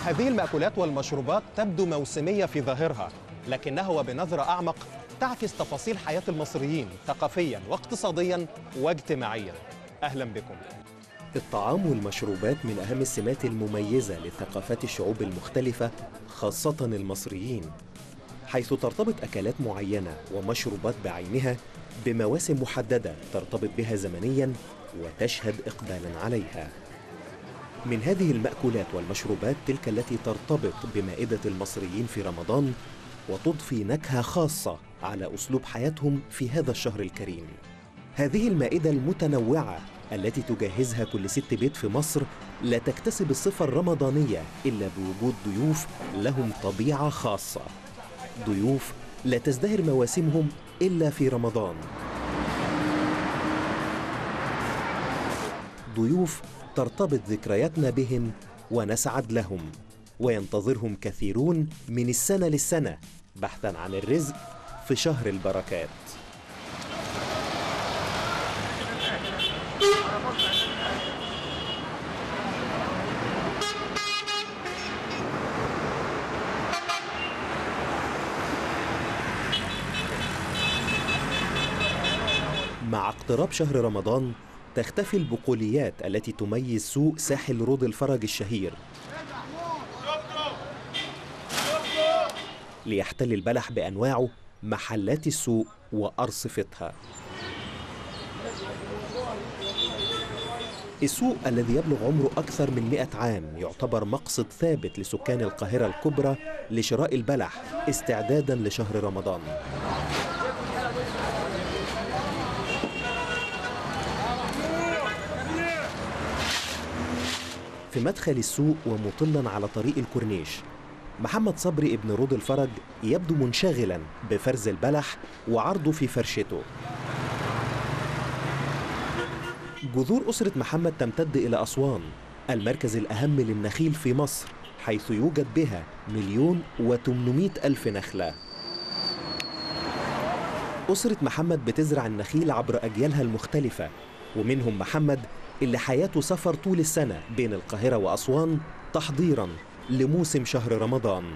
هذه المأكولات والمشروبات تبدو موسمية في ظاهرها، لكنها وبنظرة أعمق تعكس تفاصيل حياة المصريين ثقافياً واقتصادياً واجتماعياً. أهلاً بكم. الطعام والمشروبات من أهم السمات المميزة لثقافات الشعوب المختلفة، خاصة المصريين، حيث ترتبط أكلات معينة ومشروبات بعينها بمواسم محددة ترتبط بها زمنياً وتشهد إقبالاً عليها. من هذه المأكولات والمشروبات تلك التي ترتبط بمائدة المصريين في رمضان وتضفي نكهة خاصة على أسلوب حياتهم في هذا الشهر الكريم. هذه المائدة المتنوعة التي تجهزها كل ست بيت في مصر لا تكتسب الصفة الرمضانية إلا بوجود ضيوف لهم طبيعة خاصة، ضيوف لا تزدهر مواسمهم إلا في رمضان، ضيوف ترتبط ذكرياتنا بهم ونسعد لهم، وينتظرهم كثيرون من السنة للسنة بحثاً عن الرزق في شهر البركات. مع اقتراب شهر رمضان تختفي البقوليات التي تميز سوق ساحل رود الفرج الشهير، ليحتل البلح بأنواعه محلات السوق وأرصفتها. السوق الذي يبلغ عمره أكثر من 100 عام يعتبر مقصد ثابت لسكان القاهرة الكبرى لشراء البلح استعداداً لشهر رمضان. في مدخل السوق ومطلاً على طريق الكورنيش، محمد صبري ابن رود الفرج يبدو منشغلاً بفرز البلح وعرضه في فرشته. جذور أسرة محمد تمتد إلى أسوان، المركز الأهم للنخيل في مصر، حيث يوجد بها 1,800,000 نخلة. أسرة محمد بتزرع النخيل عبر أجيالها المختلفة، ومنهم محمد اللي حياته سفر طول السنة بين القاهرة وأسوان تحضيراً لموسم شهر رمضان.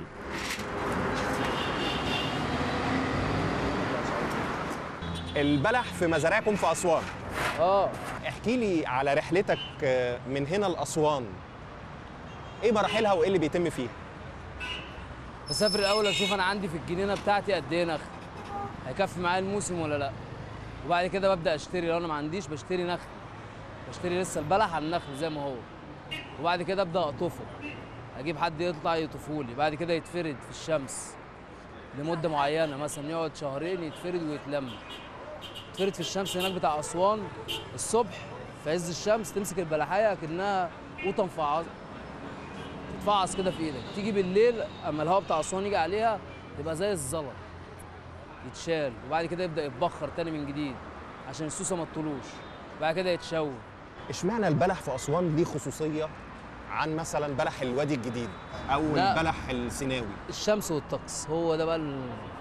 البلح في مزارعكم في أسوان. احكي لي على رحلتك من هنا لأسوان، ايه مراحلها وايه اللي بيتم فيها؟ بسافر الاول اشوف انا عندي في الجنينه بتاعتي قد ايه نخل، هيكفي معايا الموسم ولا لا، وبعد كده ببدا اشتري. لو انا ما عنديش بشتري نخل، بشتري لسه البلح على النخل زي ما هو، وبعد كده ابدا اقطفه، اجيب حد يطلع يطفولي، بعد كده يتفرد في الشمس لمده معينه، مثلا يقعد شهرين يتفرد ويتلم. يتفرد في الشمس هناك بتاع اسوان الصبح في عز الشمس، تمسك البلحايه كأنها قوطه مفعصه، تتفعص كده في ايدك. تيجي بالليل اما الهواء بتاع اسوان يجي عليها تبقى زي الزلط، يتشال، وبعد كده يبدا يتبخر تاني من جديد عشان السوسه ما تطلوش، بعد كده يتشوي. اشمعنى البلح في أسوان ليه خصوصية عن مثلا بلح الوادي الجديد أو البلح السيناوي؟ الشمس والطقس هو ده بقى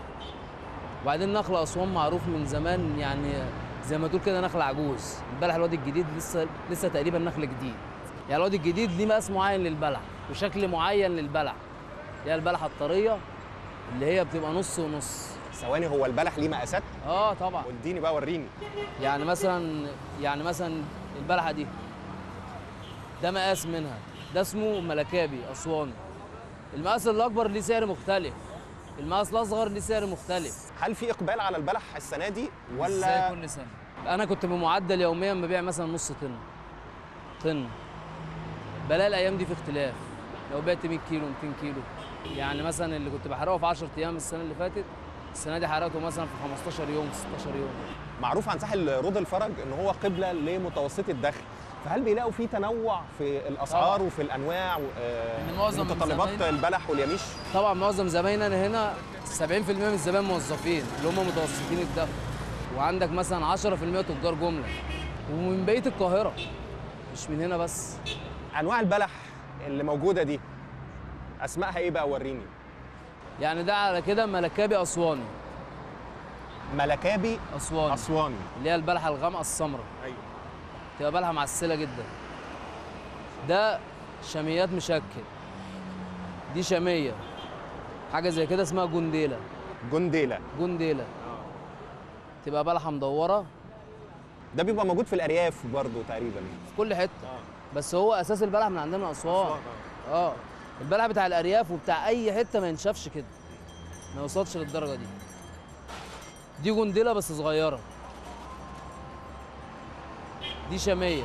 وبعدين نخل أسوان معروف من زمان، يعني زي ما تقول كده نخل عجوز. البلح الوادي الجديد لسه تقريبا نخل جديد، يعني الوادي الجديد ليه مقاس معين للبلح وشكل معين للبلح، هي البلحة الطرية اللي هي بتبقى نص ونص. ثواني، هو البلح ليه مقاسات؟ طبعا. اديني بقى، وريني. يعني مثلا البلحة دي ده مقاس منها، ده اسمه ملكابي أسواني. المقاس الأكبر ليه سعر مختلف، المقاس الأصغر ليه سعر مختلف. هل في إقبال على البلح السنة دي ولا؟ زي كل سنة. أنا كنت بمعدل يوميا ببيع مثلا نص طن. بلاقي الأيام دي في اختلاف، لو بعت 100 كيلو 200 كيلو. يعني مثلا اللي كنت بحرقه في 10 أيام السنة اللي فاتت، السنة دي حرقته مثلا في 15 يوم 16 يوم. معروف عن ساحل رود الفرج إن هو قبلة لمتوسطي الدخل، فهل بيلاقوا في تنوع في الأسعار وفي الأنواع ومتطلبات البلح واليميش؟ طبعا معظم زبايننا هنا 70% من الزبائن موظفين اللي هم متوسطين الدخل، وعندك مثلا 10% تجار جملة ومن بقية القاهرة، مش من هنا بس. أنواع البلح اللي موجودة دي أسمائها إيه بقى؟ وريني. يعني ده على كده ملكابي أسواني. ملكابي أسواني اللي هي البلحة الغامقة السمراء. أيوه، تبقى بلحة معسلة جدا. ده شاميات مشكل، دي شاميه، حاجه زي كده اسمها جنديله. جنديله تبقى بلحه مدوره. ده بيبقى موجود في الارياف برضو تقريبا في كل حته. بس هو اساس البلح من عندنا اسوان. البلح بتاع الارياف وبتاع اي حته ما ينشفش كده، ما يوصلش للدرجه دي. دي جنديله بس صغيره. دي شاميه،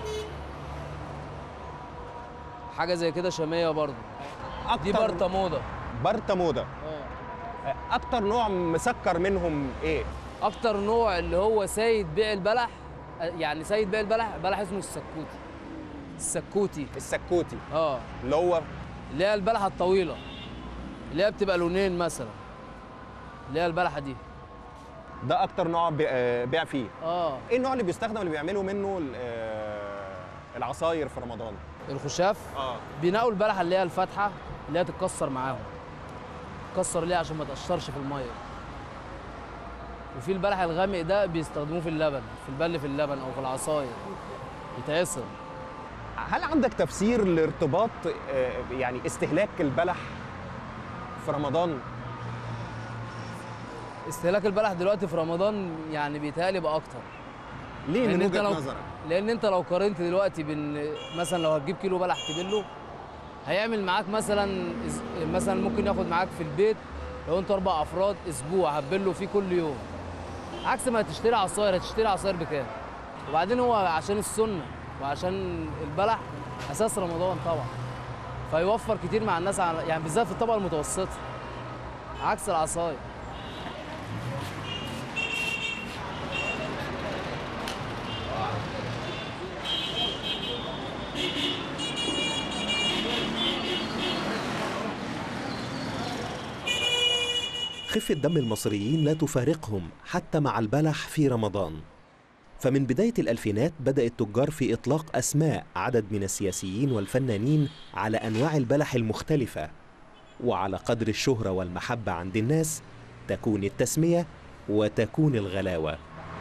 حاجه زي كده شاميه برضو. دي برطموده. اكتر نوع مسكر منهم ايه؟ اكتر نوع اللي هو سيد بيع البلح، يعني سيد بيع البلح، بلح اسمه السكوتي. اللي هي البلحه الطويله، اللي هي بتبقى لونين مثلا، اللي هي البلحه دي. ده اكتر نوع بيع فيه. ايه النوع اللي بيستخدم اللي بيعملوا منه العصاير في رمضان؟ الخشاف. بينقوا البلحه اللي هي الفاتحه، اللي هي تتكسر معاهم. تتكسر ليه؟ عشان ما تقشرش في الميه. وفي البلح الغامق ده بيستخدموه في اللبن، في اللبن او في العصاير، يتعصر. هل عندك تفسير لارتباط يعني استهلاك البلح في رمضان؟ استهلاك البلح دلوقتي في رمضان يعني بيتهيألي بقى اكتر. ليه من وجهة نظرك؟ لان انت لو قارنت دلوقتي بين مثلا لو هتجيب كيلو بلح تبله، هيعمل معاك مثلا ممكن ياخد معاك في البيت لو انتوا 4 افراد اسبوع هتبله فيه كل يوم. عكس ما هتشتري عصاير بكام؟ وبعدين هو عشان السنه وعشان البلح اساس رمضان طبعا، فيوفر كتير مع الناس، يعني بالذات في الطبقه المتوسطه، عكس العصاير. خفة دم المصريين لا تفارقهم حتى مع البلح في رمضان. فمن بداية الألفينات بدأ التجار في إطلاق أسماء عدد من السياسيين والفنانين على أنواع البلح المختلفة، وعلى قدر الشهرة والمحبة عند الناس تكون التسمية وتكون الغلاوة.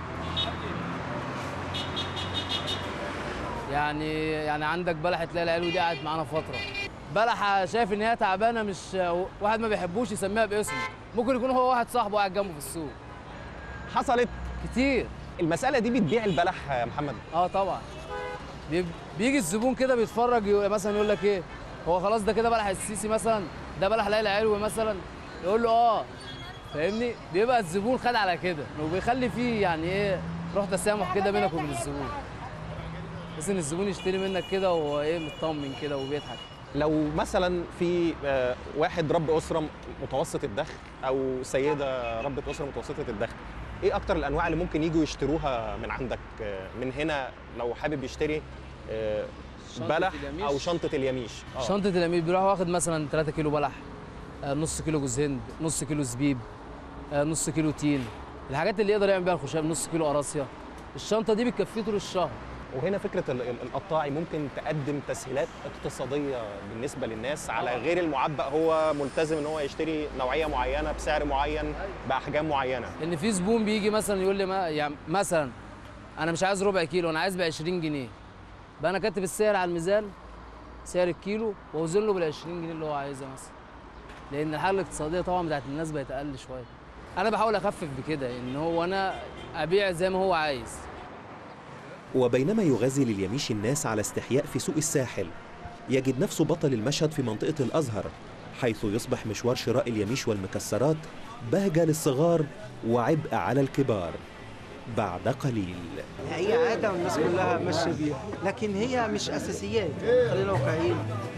يعني عندك بلحة ليلى العلوي دي قعدت معانا فترة. بلحة شايف إن هي تعبانة، مش واحد ما بيحبوش يسميها باسمه، ممكن يكون هو واحد صاحبه قاعد جنبه في السوق. حصلت كتير. المسألة دي بتبيع البلح يا محمد؟ طبعا. بيجي الزبون كده بيتفرج مثلا يقول لك ايه، هو خلاص ده كده بلح السيسي مثلا، ده بلح ليلى علوي مثلا، يقول له فاهمني؟ بيبقى الزبون خد على كده، وبيخلي فيه يعني ايه روح تسامح كده بينك وبين الزبون، بس ان الزبون يشتري منك كده وهو مطمن كده وبيضحك. لو مثلا في واحد رب أسرة متوسط الدخل أو سيدة ربة أسرة متوسطة الدخل، إيه أكتر الأنواع اللي ممكن يجوا يشتروها من عندك من هنا لو حابب يشتري بلح أو شنطة اليميش؟ شنطة اليميش بيروح واخد مثلا 3 كيلو بلح، نص كيلو جوز هند، نص كيلو زبيب، نص كيلو تين، الحاجات اللي يقدر يعمل بيها الخشاب، نص كيلو قراصية. الشنطة دي بتكفيه طول الشهر. وهنا فكرة القطاعي ممكن تقدم تسهيلات اقتصادية بالنسبة للناس على غير المعبأ، هو ملتزم ان هو يشتري نوعية معينة بسعر معين بأحجام معينة. ان في زبون بيجي مثلا يقول لي يعني مثلا انا مش عايز ربع كيلو، انا عايز ب 20 جنيه. بقى انا كاتب السعر على الميزان، سعر الكيلو، واوزن له بال 20 جنيه اللي هو عايزها مثلا. لان الحالة الاقتصادية طبعا بتاعت الناس بقت اقل شوية. انا بحاول اخفف بكده ان هو انا ابيع زي ما هو عايز. وبينما يغازل اليميش الناس على استحياء في سوق الساحل، يجد نفسه بطل المشهد في منطقة الأزهر، حيث يصبح مشوار شراء اليميش والمكسرات بهجة للصغار وعبء على الكبار. بعد قليل هي عادة والناس كلها ماشية بيها، لكن هي مش أساسيات، خلينا واقعيين.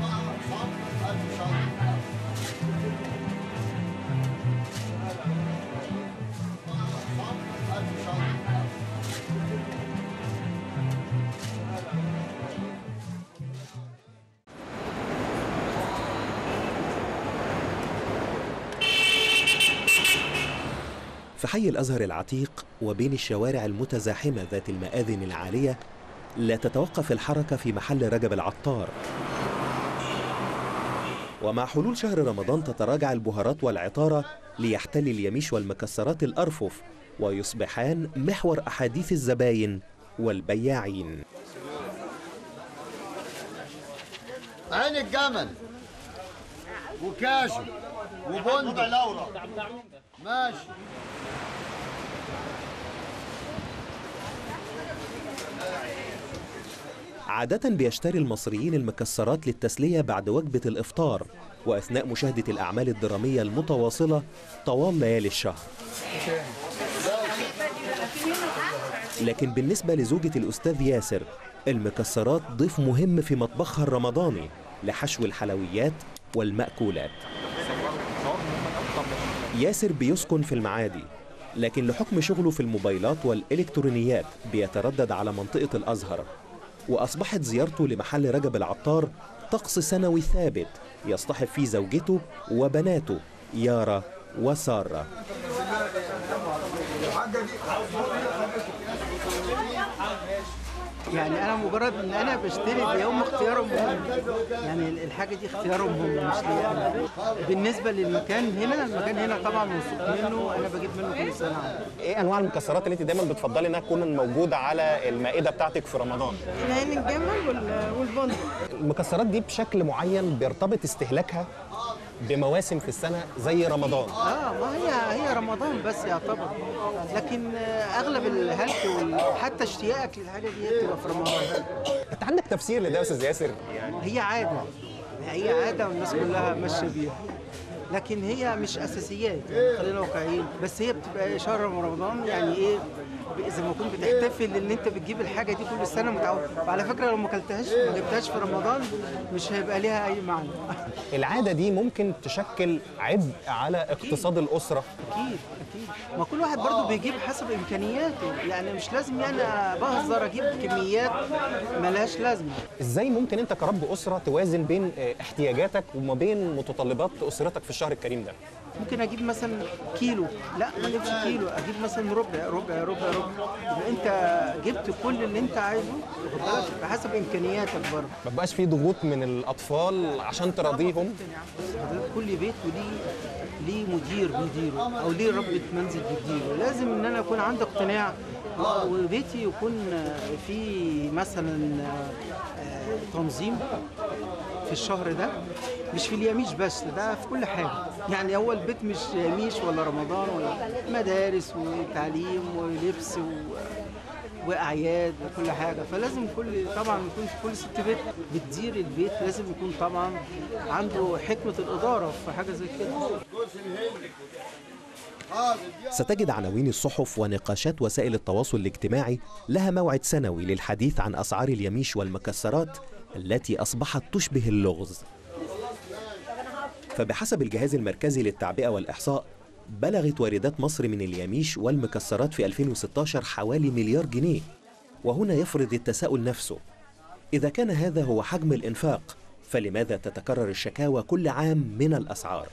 في حي الأزهر العتيق وبين الشوارع المتزاحمة ذات المآذن العالية لا تتوقف الحركة في محل رجب العطار. ومع حلول شهر رمضان تتراجع البهارات والعطارة ليحتل اليميش والمكسرات الأرفف ويصبحان محور أحاديث الزباين والبياعين. عين الجمل وكاشف وبندق ماشي. عادة بيشتري المصريين المكسرات للتسلية بعد وجبة الإفطار وأثناء مشاهدة الأعمال الدرامية المتواصلة طوال ليالي الشهر. لكن بالنسبة لزوجة الأستاذ ياسر، المكسرات ضيف مهم في مطبخها الرمضاني لحشو الحلويات والمأكولات. ياسر بيسكن في المعادي، لكن لحكم شغله في الموبايلات والإلكترونيات بيتردد على منطقة الأزهر، وأصبحت زيارته لمحل رجب العطار طقس سنوي ثابت يصطحب فيه زوجته وبناته يارا وسارة. يعني انا مجرد ان انا بشتري بيوم اختيارهم هم، يعني الحاجه دي اختيارهم هم مش ليا انا. بالنسبه للمكان هنا، المكان هنا طبعا موثوق منه، انا بجيب منه كل سنه. ايه انواع المكسرات اللي انت دايما بتفضلي انها تكون موجوده على المائده بتاعتك في رمضان؟ العين الجمل والبندق. المكسرات دي بشكل معين بيرتبط استهلاكها بمواسم في السنه زي رمضان. ما هي رمضان بس يعتبر، لكن اغلب الهلك وحتى اشتياقك للحاجه دي بتبقى في رمضان. انت عندك تفسير لده يا استاذ ياسر؟ يعني هي عاده والناس كلها ماشيه بيها، لكن هي مش اساسيات، يعني خلينا واقعيين. بس هي بتبقى شهر رمضان، يعني ايه، اذا ما كنت بتحتفل ان انت بتجيب الحاجه دي كل سنه متعود. وعلى فكره لو ما جبتهاش في رمضان مش هيبقى ليها اي معنى. العاده دي ممكن تشكل عبء على اقتصاد الاسره. اكيد. ما كل واحد برضه بيجيب حسب امكانياته، يعني مش لازم يعني بهزر اجيب كميات ملهاش لازمه. ازاي ممكن انت كرب اسره توازن بين احتياجاتك وما بين متطلبات اسرتك في الشهر الكريم ده؟ ممكن اجيب مثلا كيلو، لا ما اجيبش كيلو، اجيب مثلا ربع. يبقى انت جبت كل اللي انت عايزه، واخد بالك، بحسب امكانياتك برضه. ما بقاش في ضغوط من الاطفال عشان تراضيهم. كل بيت ليه مدير بيديره، او ليه ربة منزل بتديره. لازم ان انا اكون عندي اقتناع وبيتي يكون في مثلا تنظيم في الشهر ده، مش في اليميش بس، ده في كل حاجه. يعني هو البيت مش يميش ولا رمضان ولا مدارس وتعليم ولبس واعياد وكل حاجه. فلازم طبعا يكون كل ست بيت بتدير البيت لازم يكون طبعا عنده حكمه الاداره في حاجه زي كده. ستجد عناوين الصحف ونقاشات وسائل التواصل الاجتماعي لها موعد سنوي للحديث عن أسعار اليميش والمكسرات التي أصبحت تشبه اللغز. فبحسب الجهاز المركزي للتعبئة والإحصاء، بلغت واردات مصر من اليميش والمكسرات في 2016 حوالي مليار جنيه. وهنا يفرض التساؤل نفسه، إذا كان هذا هو حجم الإنفاق، فلماذا تتكرر الشكاوى كل عام من الأسعار؟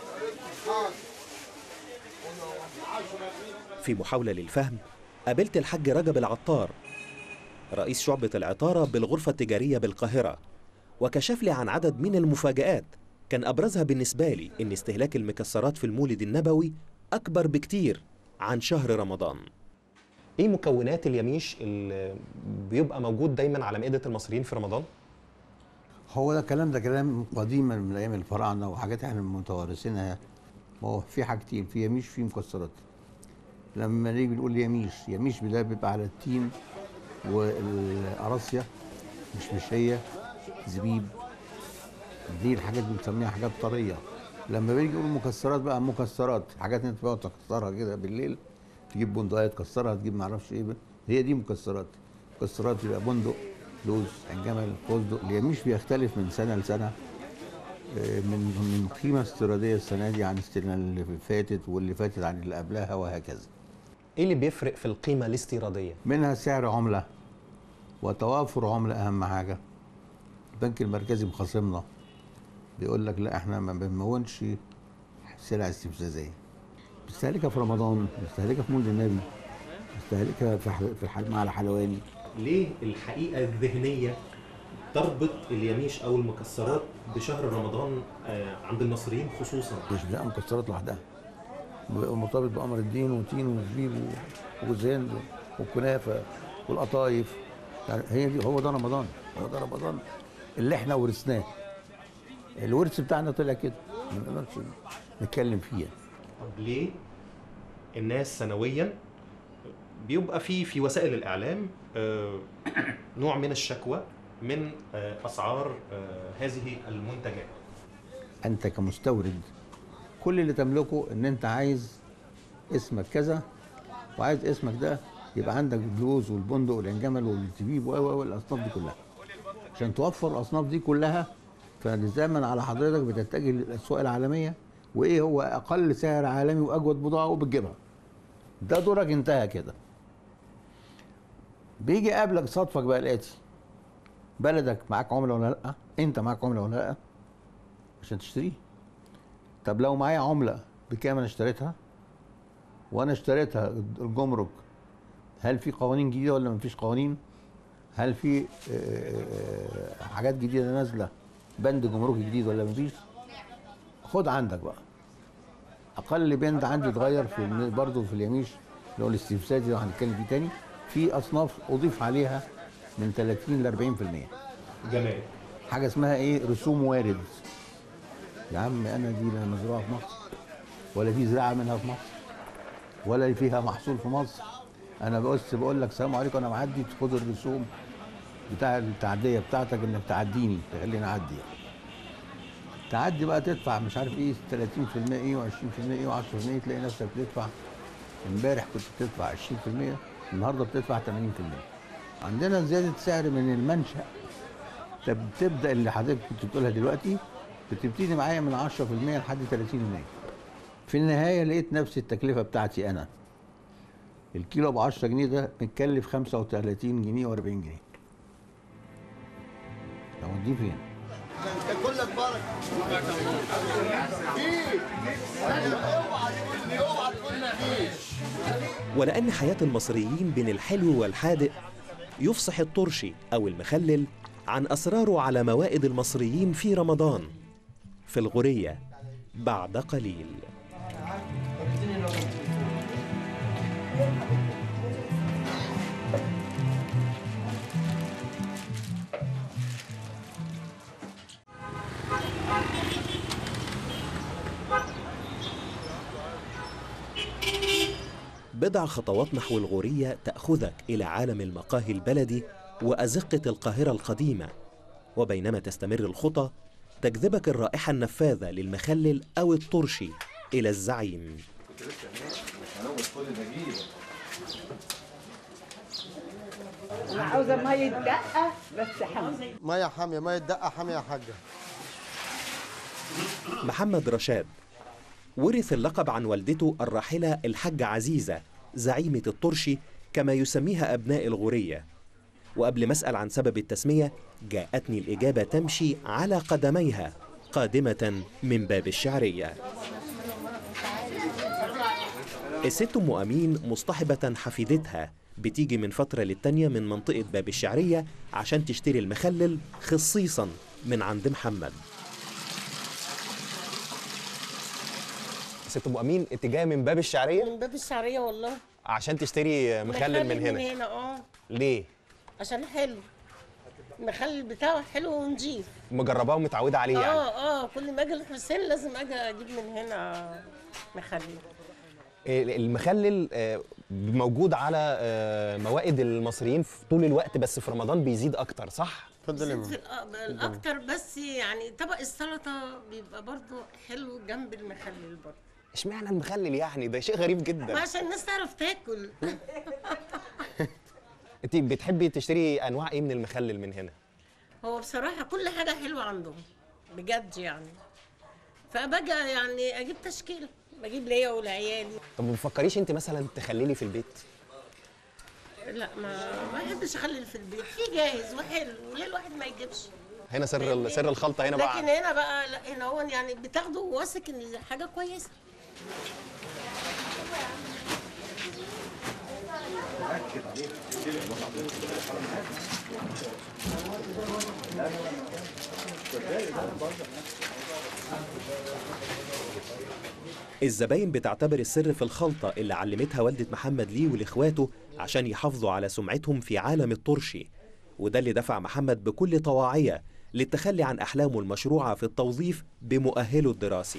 في محاولة للفهم قابلت الحاج رجب العطار رئيس شعبة العطارة بالغرفة التجارية بالقاهرة، وكشف لي عن عدد من المفاجآت كان أبرزها بالنسبة لي إن استهلاك المكسرات في المولد النبوي أكبر بكتير عن شهر رمضان. ايه مكونات اليميش اللي بيبقى موجود دايما على مائدة المصريين في رمضان؟ هو ده كلام قديم من ايام الفراعنه وحاجات احنا متوارثينها. ما هو في حاجتين، في يميش في مكسرات. لما نيجي بنقول يميش ده بيبقى على التين والقراصيه، مشمشيه، زبيب، دي الحاجات اللي بنسميها حاجات طريه. لما بنيجي نقول مكسرات بقى، مكسرات حاجات انت بقى تكسرها كده بالليل، تجيب بندقيه تكسرها، تجيب معرفش ايه، هي دي مكسرات. مكسرات يبقى بندق، لوز، جمل، فستق. اليميش بيختلف من سنه لسنه، من قيمه استيراديه السنه دي عن السنه اللي فاتت واللي فاتت عن اللي قبلها وهكذا. ايه اللي بيفرق في القيمه الاستيراديه؟ منها سعر عمله وتوافر عمله، اهم حاجه. البنك المركزي مخاصمنا، بيقول لك لا احنا ما بنمونش سلع استفزازيه. بنستهلكها في رمضان، بنستهلكها في مولد النبي، بنستهلكها مع الحلواني. ليه الحقيقة الذهنية تربط اليميش أو المكسرات بشهر رمضان عند المصريين خصوصا؟ مش لا مكسرات لوحدها، مرتبط بقمر الدين وتين وزبيب وزين والكنافه والقطايف. يعني هي دي، هو ده رمضان اللي احنا ورثناه. الورث بتاعنا طلع كده. ما نقدرش نتكلم فيها. طب ليه الناس سنويا بيبقى في وسائل الإعلام نوع من الشكوى من أسعار هذه المنتجات؟ انت كمستورد كل اللي تملكه ان انت عايز اسمك كذا، وعايز اسمك ده يبقى عندك البلوز والبندق والانجمل والزبيب والاصناف دي كلها. عشان توفر الاصناف دي كلها فلزاما على حضرتك بتتجه للاسواق العالميه، وايه هو اقل سعر عالمي واجود بضاعه وبتجيبها. ده دورك انتهى كده. بيجي قابلك صدفك بقى الاتي: بلدك معاك عمله ولا لا؟ انت معاك عمله ولا لا عشان تشتريه؟ طب لو معايا عمله بكام انا اشتريتها؟ وانا اشتريتها الجمرك، هل في قوانين جديده ولا مفيش قوانين؟ هل في حاجات جديده نازله بند جمركي جديد ولا مفيش؟ خد عندك بقى. اقل بند عندي اتغير في برضه في اليميش اللي هو الاستفسادي ده هنتكلم فيه تاني، في اصناف اضيف عليها من 30 ل 40%. جمال. حاجه اسمها ايه؟ رسوم وارد. يا عم انا دي لا مزروعه في مصر، ولا في زراعه منها في مصر، ولا فيها محصول في مصر. انا بقول لك سلام عليكم انا معدي، خد الرسوم بتاع التعديه بتاعتك انك تعديني تخليني اعدي. تعدي بقى تدفع مش عارف ايه 30% ايه و20% ايه و10%، تلاقي نفسك بتدفع. امبارح كنت بتدفع 20%، النهارده بتدفع 80%. عندنا زياده سعر من المنشأ. بتبدا اللي حضرتك كنت بتقولها دلوقتي بتبتدي معايا من 10% لحد 30%. في النهايه لقيت نفس التكلفه بتاعتي انا. الكيلو ب 10 جنيه ده متكلف 35 جنيه و40 جنيه. طب وديه فين؟ انت كلك بركه. اوعى تقول مفيش. ولأن حياة المصريين بين الحلو والحادق يفصح الطرشي أو المخلل عن أسراره على موائد المصريين في رمضان في الغورية بعد قليل. بضع خطوات نحو الغورية تأخذك إلى عالم المقاهي البلدي وأزقة القاهرة القديمة، وبينما تستمر الخطى تجذبك الرائحة النفاذة للمخلل أو الطرشي إلى الزعيم. أنا عاوزة مية دقة بس حامية. ميه حاميه، ميه دقه حاميه يا حاجه. محمد رشاد ورث اللقب عن والدته الراحلة الحاجة عزيزة زعيمة الطرشي كما يسميها أبناء الغورية. وقبل ما أسأل عن سبب التسمية جاءتني الإجابة تمشي على قدميها قادمة من باب الشعرية. الست أم أمين مصطحبة حفيدتها بتيجي من فترة للتانية من منطقة باب الشعرية عشان تشتري المخلل خصيصا من عند محمد. ست ام امين انت جايه من باب الشعريه؟ من باب الشعريه والله. عشان تشتري مخلل من هنا؟ من هنا ليه؟ عشان حلو. المخلل بتاعه حلو ونضيف. مجرباه ومتعوده عليه يعني؟ كل ما اجي الحسين لازم اجي اجيب من هنا مخلل. المخلل موجود على موائد المصريين في طول الوقت، بس في رمضان بيزيد اكتر، صح؟ اتفضل يا ماما. الاكتر، بس يعني طبق السلطه بيبقى برضو حلو جنب المخلل برضو. اشمعنى المخلل يعني؟ ده شيء غريب جدا. عشان الناس تعرف تاكل. انت بتحبي تشتري انواع ايه من المخلل من هنا؟ هو بصراحه كل حاجه حلوه عندهم بجد يعني، فباجي يعني اجيب تشكيله، بجيب ليا ولعيالي. طب ما بتفكريش انت مثلا تخللي في البيت؟ لا ما بحبش اخلل في البيت، في جاهز وحلو، وليه الواحد ما يجيبش؟ هنا سر الخلطه هنا بقى. لكن هنا بقى لا، هنا هو يعني بتاخده واثق ان حاجه كويسه. الزباين بتعتبر السر في الخلطة اللي علمتها والدة محمد ليه ولإخواته عشان يحافظوا على سمعتهم في عالم الطرشي، وده اللي دفع محمد بكل طواعية للتخلي عن أحلامه المشروعة في التوظيف بمؤهله الدراسي.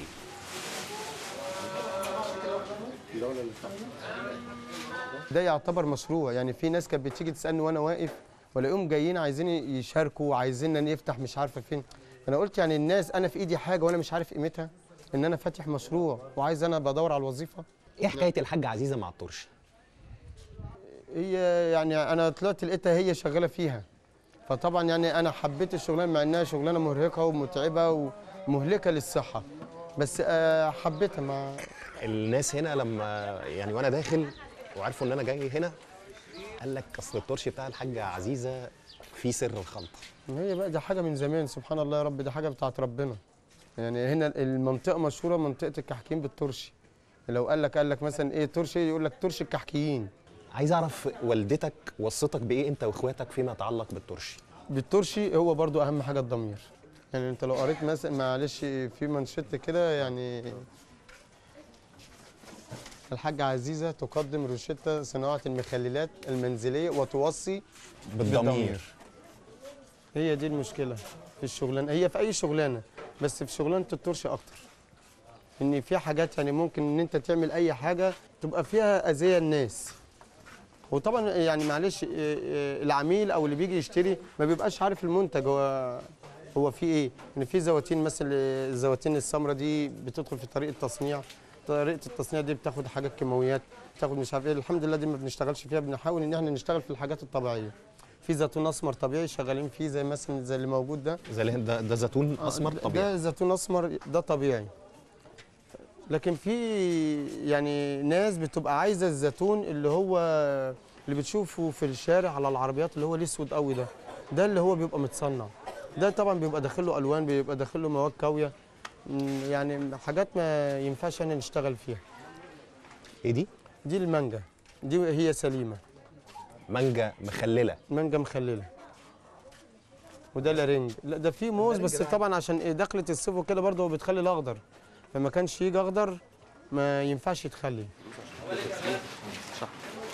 ده يعتبر مشروع، يعني في ناس كانت بتيجي تسالني وانا واقف ولاقيهم جايين عايزين يشاركوا وعايزيننا نفتح مش عارفه فين. انا قلت يعني الناس انا في ايدي حاجه وانا مش عارف قيمتها، ان انا فاتح مشروع وعايز انا بدور على الوظيفه. ايه حكايه الحاجه عزيزه مع الترشي؟ هي يعني انا طلعت لقيتها هي شغاله فيها، فطبعا يعني انا حبيت الشغلانه مع انها شغلانه مرهقه ومتعبه ومهلكه للصحه، بس حبيتها. مع الناس هنا لما يعني وانا داخل وعرفوا ان انا جاي هنا قال لك اصل الترشي بتاع الحاجه عزيزه في سر الخلطه. هي بقى دي حاجه من زمان، سبحان الله يا رب، دي حاجه بتاعت ربنا. يعني هنا المنطقه مشهوره منطقه الكحكين بالترشي. لو قال لك مثلا ايه ترشي، يقول لك ترشي الكحكيين. عايز اعرف والدتك وصتك بايه انت واخواتك فيما يتعلق بالترشي؟ بالترشي هو برضو اهم حاجه الضمير. يعني انت لو قريت مثلا معلش في منشط كده، يعني الحاجه عزيزه تقدم روشته صناعه المخللات المنزليه وتوصي بالضمير. هي دي المشكله في الشغلانه، هي في اي شغلانه بس في شغلانه الترشي اكتر. ان في حاجات يعني ممكن ان انت تعمل اي حاجه تبقى فيها اذيه الناس، وطبعا يعني معلش العميل او اللي بيجي يشتري ما بيبقاش عارف المنتج هو فيه ايه. ان في زواتين مثلا، الزواتين السمراء دي بتدخل في طريقه التصنيع، طريقه التصنيع دي بتاخد حاجات كيماويات، بتاخد مش عارف ايه. الحمد لله دي ما بنشتغلش فيها، بنحاول ان احنا نشتغل في الحاجات الطبيعيه. في زيتون اسمر طبيعي شغالين فيه، زي مثلا زي اللي موجود ده. زي ده زيتون اسمر طبيعي. ده زيتون اسمر ده طبيعي. لكن في يعني ناس بتبقى عايزه الزيتون اللي بتشوفه في الشارع على العربيات، اللي هو الاسود قوي ده اللي هو بيبقى متصنع. ده طبعا بيبقى داخله الوان، بيبقى داخله مواد كاويه، يعني حاجات ما ينفعش ان نشتغل فيها. ايه دي؟ دي المانجا، دي هي سليمه. مانجا مخلله. مانجا مخلله. وده لارنج. لا ده في موز، بس طبعا عشان دخلت الصيف وكده برضه هو بيتخلي الاخضر، فما كانش يجي اخضر ما ينفعش يتخلي. صح.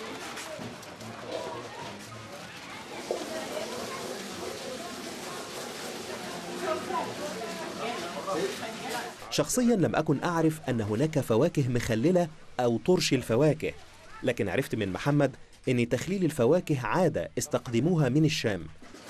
شخصيا لم أكن أعرف أن هناك فواكه مخللة أو ترشي الفواكه، لكن عرفت من محمد أن تخليل الفواكه عادة استقدموها من الشام.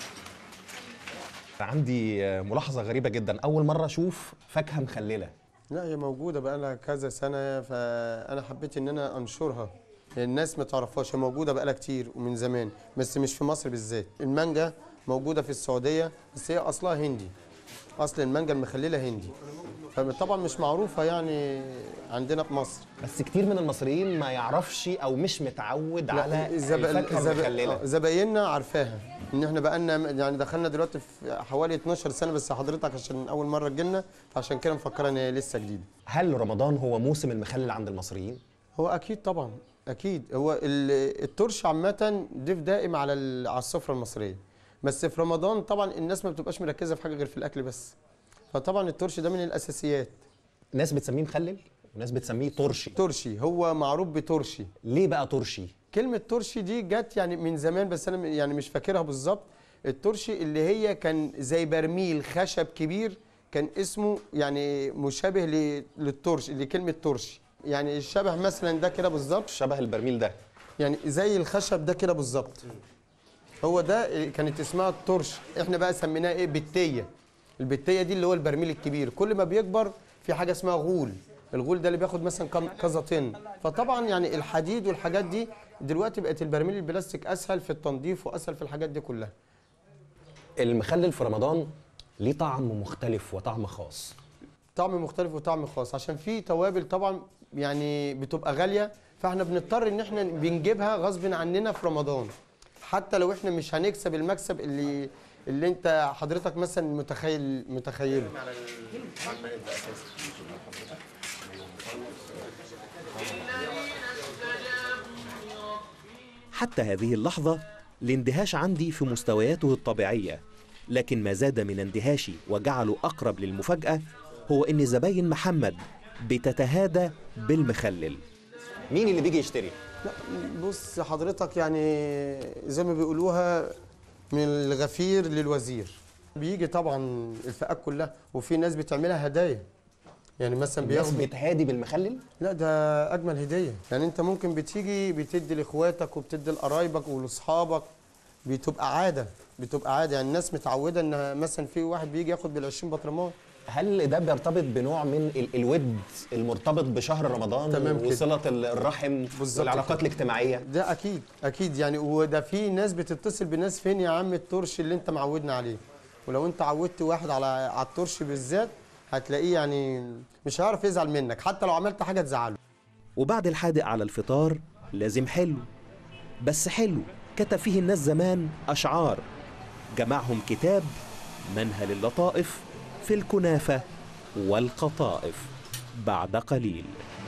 عندي ملاحظة غريبة جدا، أول مرة أشوف فاكهة مخللة. لا هي موجودة بقى لها كذا سنة، فأنا حبيت إن أنا أنشرها. الناس ما تعرفهاش، هي موجودة بقى لها كتير ومن زمان، بس مش في مصر بالذات. المانجا موجودة في السعودية، بس هي أصلها هندي. أصل المانجا المخللة هندي، فطبعا مش معروفة يعني عندنا في مصر. بس كتير من المصريين ما يعرفش أو مش متعود على الفاكهة المخللة. زبايننا عارفاها، إن إحنا بقالنا يعني دخلنا دلوقتي في حوالي 12 سنة، بس حضرتك عشان أول مرة تجيلنا فعشان كده مفكرة إن هي لسه جديدة. هل رمضان هو موسم المخلل عند المصريين؟ هو أكيد طبعا، أكيد. هو الترش عامة ضيف دائم على السفرة المصرية، بس في رمضان طبعا الناس ما بتبقاش مركزة في حاجة غير في الأكل بس، فطبعا الترش ده من الأساسيات. ناس بتسميه مخلل وناس بتسميه ترشي. ترشي هو معروف بترشي. ليه بقى ترشي؟ كلمة ترشي دي جت يعني من زمان، بس أنا يعني مش فاكرها بالظبط. الترشي اللي هي كان زي برميل خشب كبير، كان اسمه يعني مشابه للترش، لكلمة ترشي. يعني الشبه مثلا ده كده بالظبط، شبه البرميل ده، يعني زي الخشب ده كده بالظبط. هو ده كانت اسمها الترش. احنا بقى سميناها ايه؟ بتية. البتية دي اللي هو البرميل الكبير، كل ما بيكبر في حاجة اسمها غول. الغول ده اللي بياخد مثلا كذا طن. فطبعا يعني الحديد والحاجات دي دلوقتي بقت البرميل البلاستيك اسهل في التنظيف واسهل في الحاجات دي كلها. المخلل في رمضان ليه طعم مختلف وطعم خاص. طعم مختلف وطعم خاص عشان في توابل طبعا يعني بتبقى غالية، فاحنا بنضطر ان احنا بنجيبها غصب عننا في رمضان، حتى لو احنا مش هنكسب المكسب اللي انت حضرتك مثلا متخيله. حتى هذه اللحظة الاندهاش عندي في مستوياته الطبيعية، لكن ما زاد من اندهاشي وجعله أقرب للمفاجأة هو إن زباين محمد بتتهادى بالمخلل. مين اللي بيجي يشتري؟ لا بص حضرتك، يعني زي ما بيقولوها من الغفير للوزير. بيجي طبعا الفئات كلها، وفي ناس بتعملها هدايا، يعني مثلا الناس بياخدوا. بتهادي بالمخلل؟ لا ده اجمل هديه، يعني انت ممكن بتيجي بتدي لاخواتك وبتدي لقرايبك ولاصحابك، بتبقى عاده يعني الناس متعوده ان مثلا في واحد بيجي ياخد بال20 بطرمان. هل ده بيرتبط بنوع من الود المرتبط بشهر رمضان؟ تمام كده. وصلة الرحم والعلاقات الاجتماعية؟ ده اكيد يعني، وده في ناس بتتصل بالناس، فين يا عم الترش اللي انت معودنا عليه؟ ولو انت عودت واحد على الترش بالذات هتلاقيه يعني مش هيعرف يزعل منك حتى لو عملت حاجه تزعله. وبعد الحادق على الفطار لازم حلو، بس حلو كتب فيه الناس زمان أشعار، جمعهم كتاب منهل اللطائف في الكنافة والقطائف. بعد قليل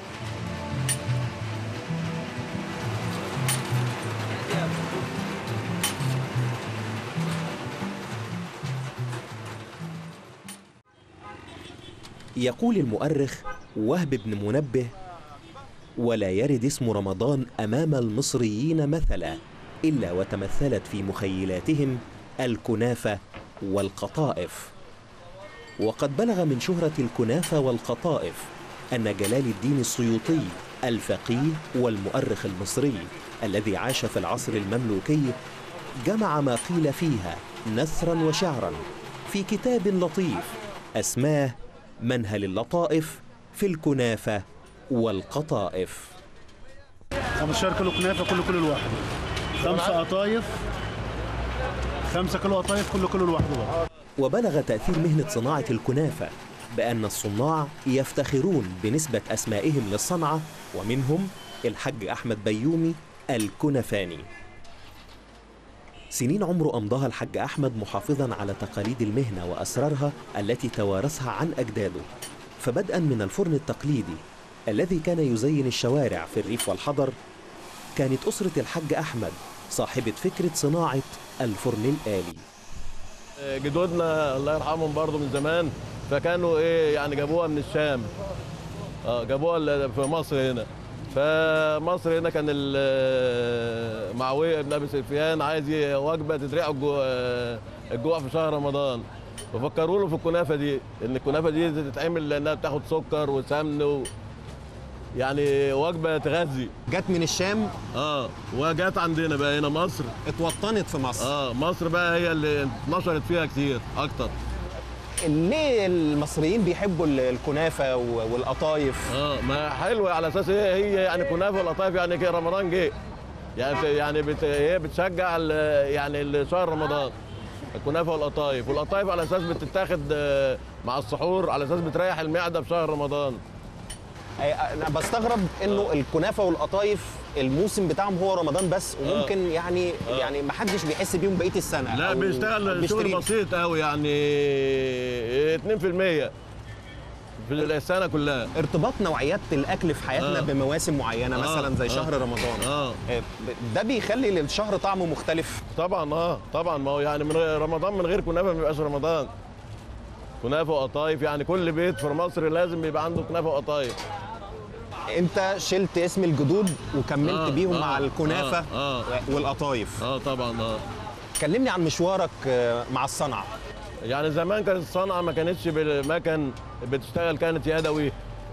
يقول المؤرخ وهب بن منبه: ولا يرد اسم رمضان أمام المصريين مثلا إلا وتمثلت في مخيلاتهم الكنافة والقطائف. وقد بلغ من شهرة الكنافة والقطائف أن جلال الدين السيوطي الفقيه والمؤرخ المصري الذي عاش في العصر المملوكي جمع ما قيل فيها نثرا وشعرا في كتاب لطيف أسماه منهل اللطائف في الكنافة والقطائف. 15 كيلو كنافة كل كيلو لوحده، 5 قطايف 5 كيلو قطايف كل كيلو لوحده. وبلغ تأثير مهنة صناعة الكنافة بأن الصناع يفتخرون بنسبة أسمائهم للصنعة، ومنهم الحاج أحمد بيومي الكنفاني. سنين عمره أمضاها الحاج أحمد محافظاً على تقاليد المهنة وأسرارها التي توارثها عن أجداده، فبدءاً من الفرن التقليدي الذي كان يزين الشوارع في الريف والحضر، كانت أسرة الحاج أحمد صاحبة فكرة صناعة الفرن الآلي. جدودنا الله يرحمهم برضو من زمان، فكانوا يعني جابوها من الشام، جابوها في مصر هنا. فمصر هنا كان معاوية بن أبي سفيان عايز وجبة تدرع الجوع في شهر رمضان، ففكروا له في الكنافة دي، إن الكنافة دي تتعمل لأنها بتاخد سكر وسمن يعني وجبة تغذي. جت من الشام وجت عندنا بقى هنا مصر، اتوطنت في مصر. مصر بقى هي اللي نشرت فيها كتير أكتر. ليه المصريين بيحبوا الكنافة والقطايف؟ ما حلوة على أساس هي يعني كنافة والقطايف، يعني كده رمضان جه، يعني هي بتشجع يعني شهر رمضان، الكنافة والقطايف على أساس بتتاخد مع السحور، على أساس بتريح المعدة في شهر رمضان. انا بستغرب انه الكنافه والقطايف الموسم بتاعهم هو رمضان بس، وممكن يعني ما حدش بيحس بيهم بقيه السنه. لا بيشتغل شغل بسيط قوي، يعني 2% في السنه كلها. ارتباط نوعيات الاكل في حياتنا بمواسم معينه، مثلا زي شهر رمضان، ده بيخلي للشهر طعمه مختلف. طبعا طبعا، ما هو يعني من رمضان من غير كنافه ما بيبقاش رمضان. كنافه وقطايف، يعني كل بيت في مصر لازم يبقى عنده كنافه وقطايف. انت شلت اسم الجدود وكملت بيهم مع الكنافه والقطايف. طبعا. كلمني عن مشوارك مع الصنعه. يعني زمان كانت الصنعه ما كانتش بالمكن، بتشتغل كانت يدوي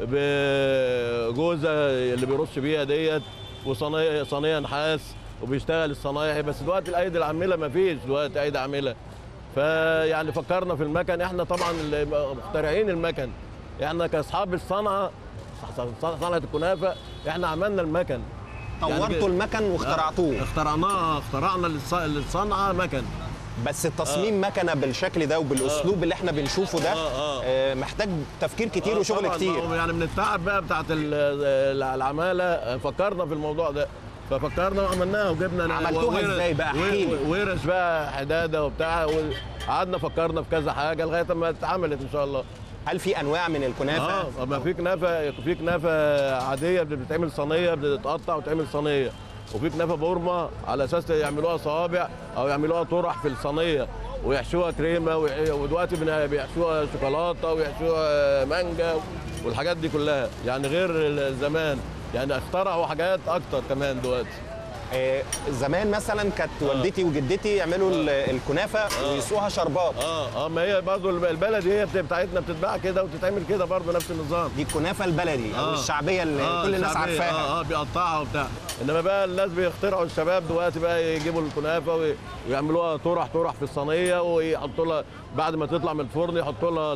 بجوزه اللي بيرش بيها ديت، وصينيه نحاس، وبيشتغل الصنايعي. بس دلوقتي الايدي العامله ما فيش دلوقتي ايدي عامله، فيعني فكرنا في المكن. احنا طبعا مخترعين المكن، احنا كاصحاب الصنعه صنعه الكنافه احنا عملنا المكن، طورتوا يعني المكن واخترعتوه. اخترعنا للصنعه مكن، بس التصميم مكنه بالشكل ده وبالاسلوب اللي احنا بنشوفه ده محتاج تفكير كتير وشغل كتير. يعني من التعب بقى بتاعت العماله فكرنا في الموضوع ده، ففكرنا وعملناها وجبنا. عملتوها ازاي بقى؟ احكي لي. ورش بقى حداده وبتاع، وقعدنا فكرنا في كذا حاجه لغايه ما اتعملت ان شاء الله. هل في انواع من الكنافه؟ ما في كنافه عاديه بتتعمل صينيه، بتتقطع وتعمل صينيه، وفي كنافه بورمه على اساس يعملوها صوابع او يعملوها طرح في الصينيه ويحشوها كريمه، ودلوقتي بيحشوها شوكولاته ويحشوها مانجا والحاجات دي كلها، يعني غير زمان، يعني اخترعوا حاجات اكتر كمان دلوقتي. زمان مثلا كانت والدتي وجدتي يعملوا الكنافه ويسقوها شربات. ما هي برضه البلدي هي بتاعتنا بتتباع كده وتتعمل كده برضه نفس النظام. دي الكنافه البلدي او الشعبيه اللي كل الناس عارفاها. بيقطعها وبتاع. انما بقى الناس بيخترعوا الشباب دلوقتي بقى يجيبوا الكنافه ويعملوها طرح في الصينيه ويحطوا لها بعد ما تطلع من الفرن يحطوا لها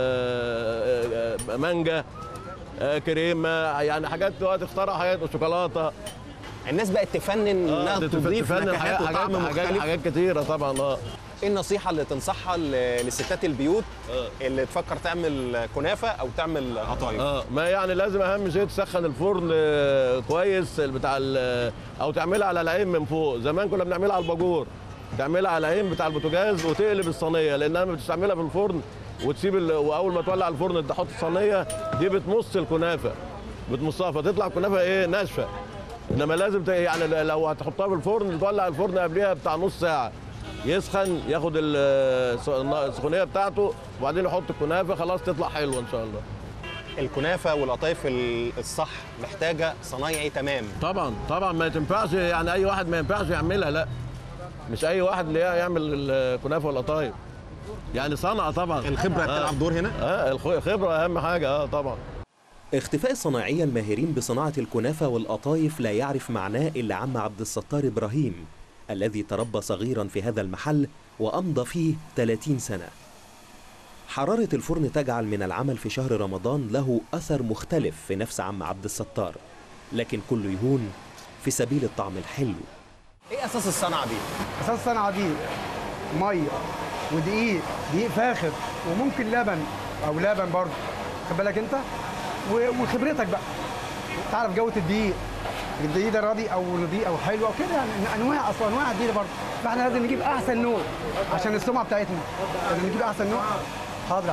مانجا كريمه، يعني حاجات دلوقتي اخترعوا حاجات وشوكولاته. الناس بقت تفنن انها تضيف نكهات وطعم مختلف. حاجات كتيره طبعا. ايه النصيحه اللي تنصحها لستات البيوت اللي تفكر تعمل كنافه او تعمل قطايف؟ ما يعني لازم اهم شيء تسخن الفرن كويس بتاع او تعملها على العين من فوق. زمان كنا بنعملها على الباجور، تعملها على العين بتاع البوتاجاز وتقلب الصينيه، لانها لما بتستعملها في الفرن وتسيب واول ما تولع الفرن تحط الصينيه دي بتمص الكنافه، بتمصها فتطلع الكنافه ناشفه. انما لازم يعني لو هتحطها في الفرن تولع الفرن قبلها بتاع نص ساعه يسخن، ياخد السخونيه بتاعته وبعدين يحط الكنافه، خلاص تطلع حلوه ان شاء الله. الكنافه والقطايف الصح محتاجه صنايعي تمام. طبعا ما تنفعش يعني اي واحد ما ينفعش يعملها، لا مش اي واحد اللي يعمل الكنافه والقطايف، يعني صنعه طبعا. الخبره بتلعب دور هنا. الخبره اهم حاجه طبعا. اختفاء الصناعية الماهرين بصناعة الكنافة والقطايف لا يعرف معناه إلا عم عبد الستار إبراهيم الذي تربى صغيرا في هذا المحل وأمضى فيه 30 سنة. حرارة الفرن تجعل من العمل في شهر رمضان له أثر مختلف في نفس عم عبد الستار، لكن كله يهون في سبيل الطعم الحلو. إيه أساس الصنعة دي؟ أساس الصنعة دي مية ودقيق فاخر وممكن لبن أو لبن برضه، خد بالك أنت، وخبرتك بقى تعرف جوده الدقيق ده راضي او نضيق او حلو او كده، يعني انواع الدقيق برضه. فاحنا لازم نجيب احسن نوع عشان السمعه بتاعتنا، لازم نجيب احسن نوع. حاضر.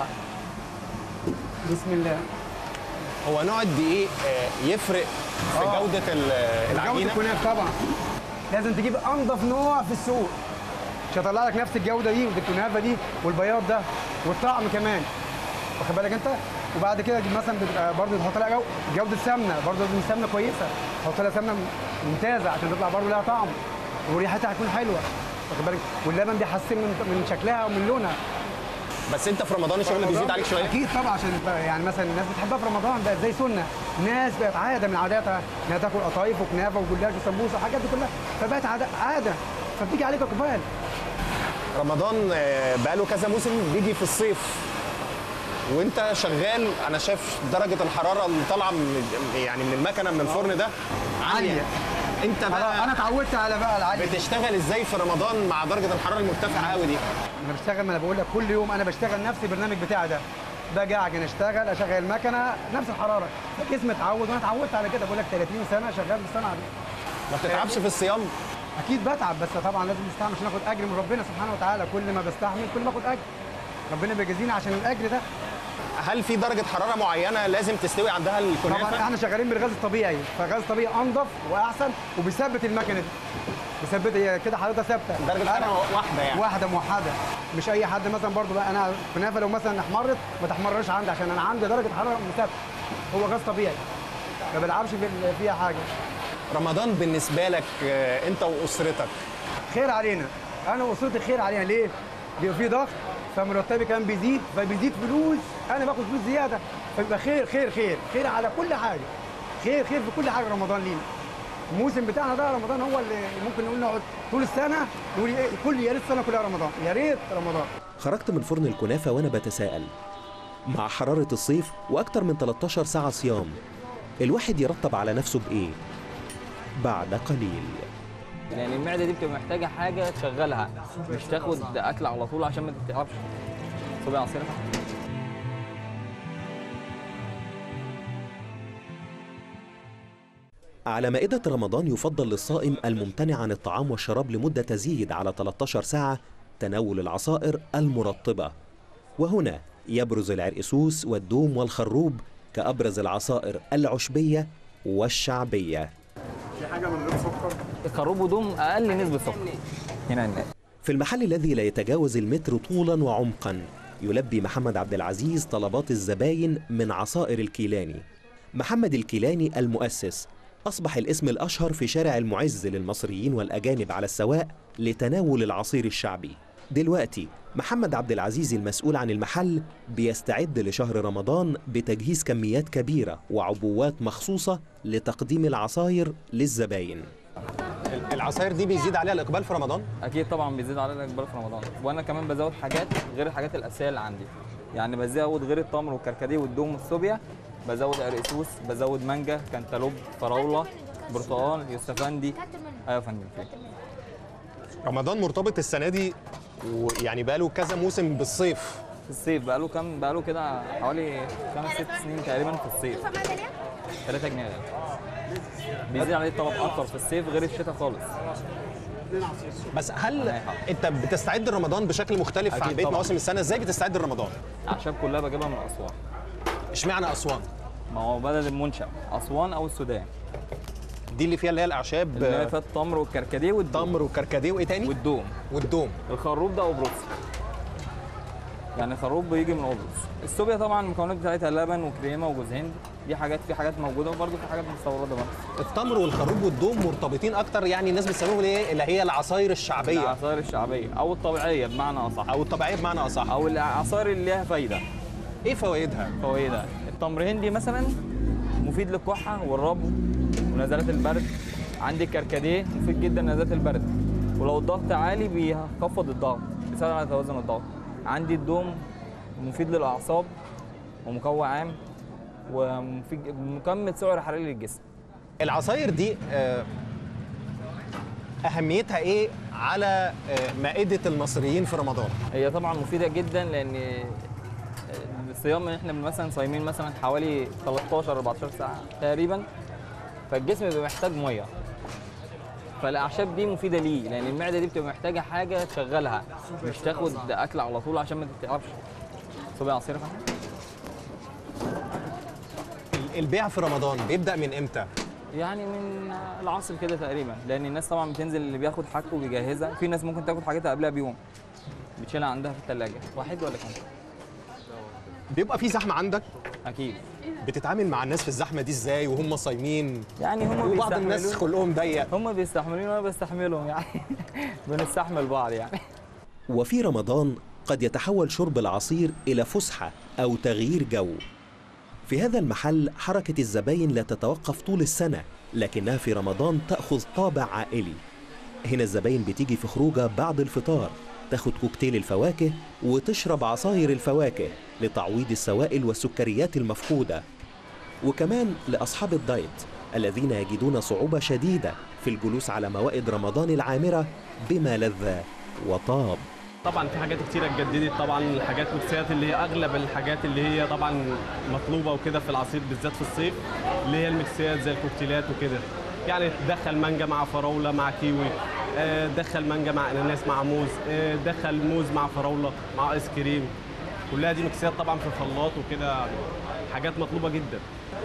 بسم الله. هو نوع الدقيق يفرق في جوده العجينه؟ جوده الكنافه طبعا لازم تجيب انضف نوع في السوق، مش هيطلع لك نفس الجوده دي والكنافه دي والبياض ده والطعم كمان، واخد بالك انت. وبعد كده مثلا بتبقى برضه تحط لها جوده سمنه، برضه لازم السمنه كويسه، تحط لها سمنه ممتازه عشان تطلع برضه لها طعم وريحتها هتكون حلوه، واخد بالك. واللبن بيحسن من شكلها ومن لونها. بس انت في رمضان الشغل بيزيد عليك شويه؟ اكيد طبعا، عشان يعني مثلا الناس بتحبها في رمضان، بقت زي سنه، الناس بقت عاده من عاداتها انها تاكل قطايف وكنافه وجلاش وسمبوسه والحاجات دي كلها، فبقت عاده فبتيجي عليك اقبال. رمضان بقاله كذا موسم بيجي في الصيف وانت شغال، انا شايف درجه الحراره اللي طالعه من المكنه من الفرن ده عاليه. انت بقى انا اتعودت على بقى العاليه. بتشتغل ازاي في رمضان مع درجه الحراره المرتفعه قوي دي؟ انا بشتغل، ما انا بقول لك كل يوم انا بشتغل نفس البرنامج بتاعي ده، باجي اعجن اشغل المكنه نفس الحراره، فجسمي اتعود وانا اتعودت على كده. بقول لك 30 سنه شغال بالصنعه دي. ما بتتعبش في الصيام؟ اكيد بتعب، بس طبعا لازم نستحمل عشان ناخد اجر من ربنا سبحانه وتعالى. كل ما بستحمل كل ما اخد اجر، ربنا بيجازينا عشان الاجر ده. هل في درجه حراره معينه لازم تستوي عندها الكنافه؟ طبعا احنا شغالين بالغاز الطبيعي، فالغاز الطبيعي انضف واحسن وبيثبت المكنه دي، بيثبت هي كده حرارتها ثابته، درجه حراره واحده يعني واحده موحده. مش اي حد مثلا برضو بقى انا كنافه لو مثلا احمرت ما تحمرش عندي عشان انا عندي درجه حراره ثابته، هو غاز طبيعي ما بلعبش فيها حاجه. رمضان بالنسبه لك انت واسرتك خير علينا، انا واسرتي خير علينا. ليه؟ بيبقى في ضغط فمرتبي كمان بيزيد، فبيزيد فلوس، انا باخد فلوس زياده، فبيبقى خير خير خير خير على كل حاجه، خير خير في كل حاجه. رمضان لينا الموسم بتاعنا ده، رمضان هو اللي ممكن نقول نقعد طول السنه نقول يا ريت السنه كلها رمضان، يا ريت رمضان. خرجت من فرن الكنافه وانا بتساءل، مع حراره الصيف واكثر من 13 ساعه صيام، الواحد يرتب على نفسه بايه؟ بعد قليل. يعني المعده دي بتبقى محتاجه حاجه تشغلها، مش تاخد اكل على طول عشان ما تتعبش. صبي عصير. على مائدة رمضان يفضل للصائم الممتنع عن الطعام والشراب لمدة تزيد على 13 ساعة تناول العصائر المرطبة، وهنا يبرز العرقسوس والدوم والخروب كأبرز العصائر العشبية والشعبية. في حاجة من غير سكر؟ الخروب ودوم أقل نسبة سكر هنا. في المحل الذي لا يتجاوز المتر طولا وعمقا يلبي محمد عبد العزيز طلبات الزباين من عصائر الكيلاني. محمد الكيلاني المؤسس أصبح الاسم الأشهر في شارع المعز للمصريين والأجانب على السواء لتناول العصير الشعبي. دلوقتي محمد عبد العزيز المسؤول عن المحل بيستعد لشهر رمضان بتجهيز كميات كبيرة وعبوات مخصوصة لتقديم العصاير للزباين. العصاير دي بيزيد عليها الإقبال في رمضان؟ اكيد طبعا بيزيد علينا الاقبال في رمضان، وانا كمان بزود حاجات غير الحاجات الاساسيه اللي عندي. يعني بزود غير التمر والكركديه والدوم والسوبيا، بزود عرقسوس، بزود مانجا، كانتالوب، فراوله، برتقال، يوسفندي. ايوه يا فندم. رمضان مرتبط السنة دي ويعني بقاله كذا موسم بالصيف. في الصيف بقاله كده حوالي 5-6 سنين تقريبا في الصيف. 3 جنيه بيزيد عليه الطلب اكتر في الصيف غير الشتاء خالص. بس هل انت بتستعد لرمضان بشكل مختلف عن بقيه مواسم السنه؟ ازاي بتستعد لرمضان؟ الاعشاب كلها بجيبها من اسوان. اشمعنى اسوان؟ ما هو بدل المنشأ اسوان او السودان. دي اللي فيها الأعشاب اللي هي فيها التمر والكركديه والدوم. تمر والكركديه وايه تاني؟ والدوم. الخروب ده قبرص. يعني خروب بيجي من قبرص. السوبيا طبعا المكونات بتاعتها لبن وكريمه وجوز هند، دي حاجات، في حاجات موجوده وبرده في حاجات مستورده برضه. التمر والخروب والدوم مرتبطين اكتر، يعني الناس بتسميهم ايه؟ اللي هي العصاير الشعبيه. العصاير الشعبيه او الطبيعيه بمعنى اصح. او العصاير اللي ليها فايده. ايه فوائدها؟ التمر هندي مثلا مفيد للكحه والربو ونزلات البرد. عندي الكركديه مفيد جدا لنزلات البرد، ولو الضغط عالي بيخفض الضغط، بيساعد على توازن الضغط. عندي الدوم مفيد للاعصاب ومقوي عام ومفيد مكمل سعر حراري للجسم. العصاير دي اهميتها ايه على مائده المصريين في رمضان؟ هي طبعا مفيده جدا، لان الصيام احنا مثلا صايمين مثلا حوالي 13-14 ساعه تقريبا، فالجسم بيبقى محتاج ميه. فالاعشاب دي مفيده ليه، لان المعده دي بتبقى محتاجه حاجه تشغلها، مش تاخد اكل على طول عشان ما تتعبش. صوبي عصير. البيع في رمضان بيبدا من امتى؟ يعني من العصر كده تقريبا، لان الناس طبعا بتنزل اللي بياخد حاجته وبيجهزها. في ناس ممكن تاخد حاجتها قبلها بيوم، بتشيلها عندها في الثلاجه. واحد ولا كام؟ بيبقى في زحمه عندك؟ اكيد. بتتعامل مع الناس في الزحمه دي ازاي وهم صايمين؟ يعني هم وبعض الناس خلقهم ضيق. هم بيستحملوني وانا بستحملهم، يعني بنستحمل بعض يعني. وفي رمضان قد يتحول شرب العصير إلى فسحة أو تغيير جو. في هذا المحل حركة الزباين لا تتوقف طول السنة، لكنها في رمضان تأخذ طابع عائلي. هنا الزباين بتيجي في خروجة بعد الفطار، تاخد كوكتيل الفواكه وتشرب عصاير الفواكه لتعويض السوائل والسكريات المفقودة. وكمان لأصحاب الدايت الذين يجدون صعوبة شديدة في الجلوس على موائد رمضان العامرة بما لذ وطاب. طبعا في حاجات كتيره اتجددت، طبعا الحاجات ميكسات اللي هي اغلب الحاجات اللي هي طبعا مطلوبه وكده في العصير بالذات في الصيف، اللي هي الميكسات زي الكوكتيلات وكده. يعني تدخل مانجا مع فراوله مع كيوي، دخل مانجا مع اناناس مع موز، دخل موز مع فراوله مع ايس كريم. كلها دي ميكسات طبعا في الخلاط وكده، حاجات مطلوبه جدا.